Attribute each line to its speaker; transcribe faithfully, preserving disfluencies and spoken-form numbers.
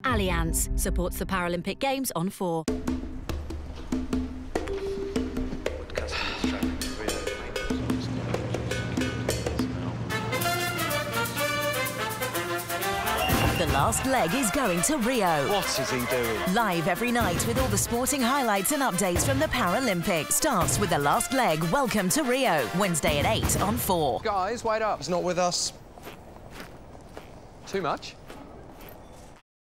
Speaker 1: Allianz supports the Paralympic Games on four.
Speaker 2: The last leg is going to Rio.
Speaker 3: What is he doing?
Speaker 2: Live every night with all the sporting highlights and updates from the Paralympics. Starts with the last leg. Welcome to Rio. Wednesday at eight on four.
Speaker 4: Guys, wait up.
Speaker 3: He's not with us.
Speaker 4: Too much?